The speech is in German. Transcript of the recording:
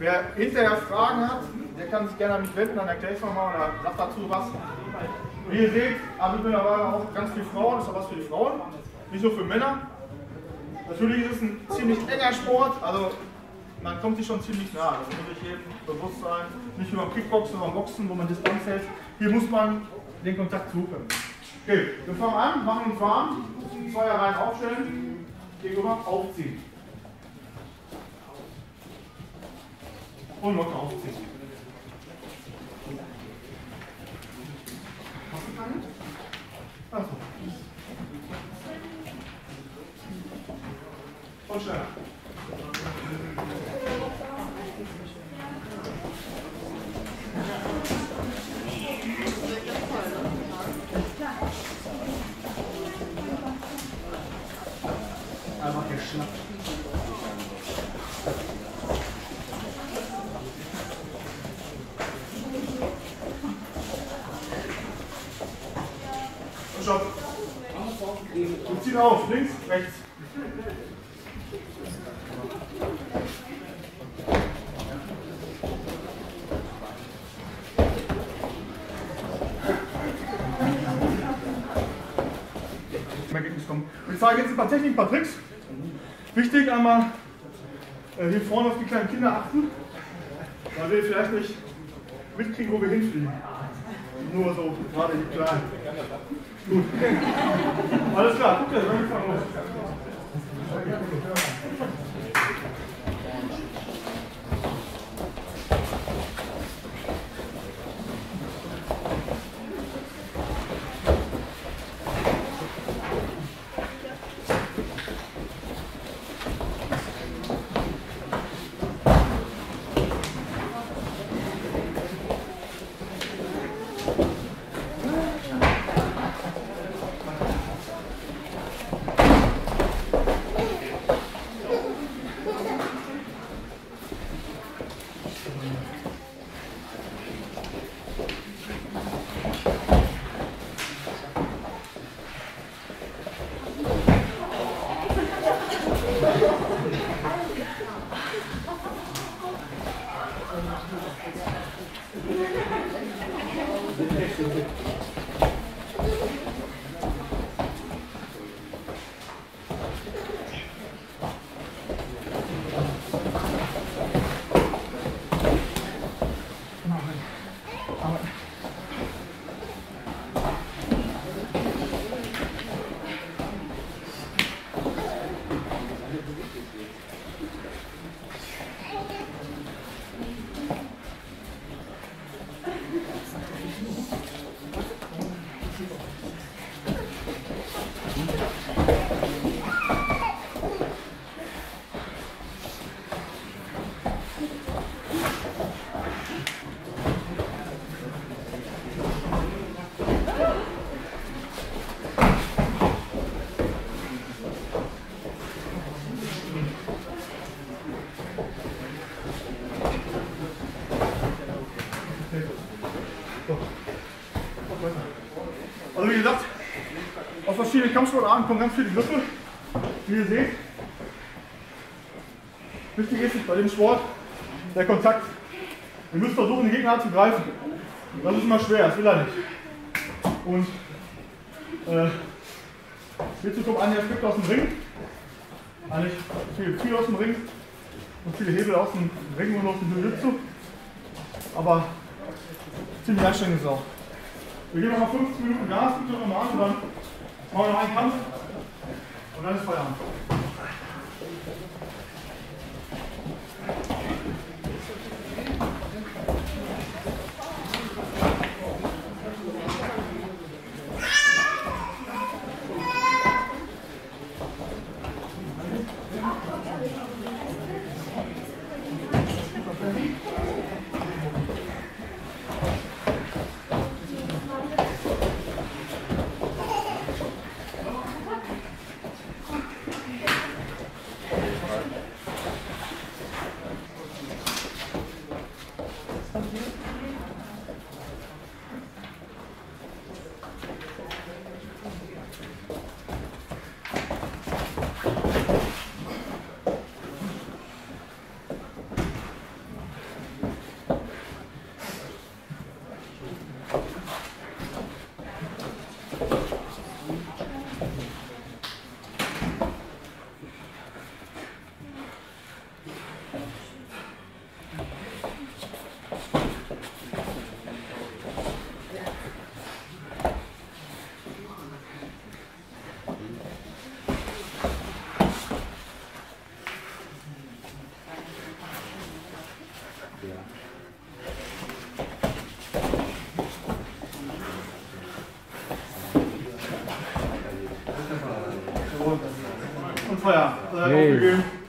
Wer hinterher Fragen hat, der kann sich gerne an mich wenden, dann erkläre ich es nochmal oder sagt dazu was. Wie ihr seht, habe ich mittlerweile auch ganz viele Frauen, das ist auch was für die Frauen, nicht nur für Männer. Natürlich ist es ein ziemlich enger Sport, also man kommt sich schon ziemlich nah, das muss sich jedem bewusst sein. Nicht nur beim Kickboxen, sondern beim Boxen, wo man Distanz hält. Hier muss man den Kontakt suchen. Okay, wir fangen an, machen uns warm, zwei Reihen aufstellen, gegenüber aufziehen. Und locker aufziehen. Hast du keine? Achso. Und schneller. Einfach geschnappt. Und stopp. Und ziehen auf, links, rechts. Ergebnis kommen. Und ich zeige jetzt ein paar Techniken, ein paar Tricks. Wichtig einmal hier vorne auf die kleinen Kinder achten, weil wir vielleicht nicht mitkriegen, wo wir hinfliegen. Nur so, gerade die Kleinen. Gut. Alles klar, guck dir, dann fangen wir los. Also wie gesagt, aus verschiedenen Kampfsportarten kommen ganz viele Griffe, wie ihr seht. Wichtig ist bei dem Sport der Kontakt. Ihr müsst versuchen, den Gegner zu greifen. Das ist immer schwer, das will er nicht. Und hierzu kommt ein Aspekt aus dem Ring. Eigentlich viel aus dem Ring und viele Hebel aus dem Ring und aus dem Jiu-Jitsu. Aber ziemlich anstrengend ist es auch. Wir geben nochmal 15 Minuten Gas, bitte nochmal an und dann machen wir noch einen Kampf und dann ist Feierabend. Feuer Hey. aufgegeben.